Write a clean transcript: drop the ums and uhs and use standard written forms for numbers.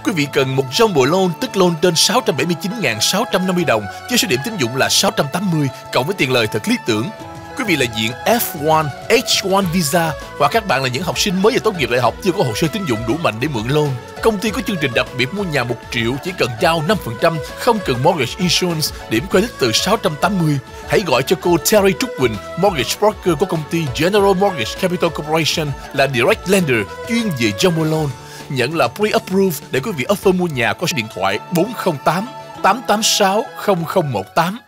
Quý vị cần một jumbo loan, tức loan trên 679.650 đồng với số điểm tín dụng là 680 cộng với tiền lời thật lý tưởng. Quý vị là diện F1, H1 visa hoặc các bạn là những học sinh mới vừa tốt nghiệp đại học chưa có hồ sơ tín dụng đủ mạnh để mượn loan. Công ty có chương trình đặc biệt mua nhà 1 triệu chỉ cần giao 5%, không cần mortgage insurance, điểm credit từ 680. Hãy gọi cho cô Terry Truc Quynh, mortgage broker của công ty General Mortgage Capital Corporation, là direct lender chuyên về jumbo loan. Nhận là pre-approved để quý vị offer mua nhà có số điện thoại 408 886 0018.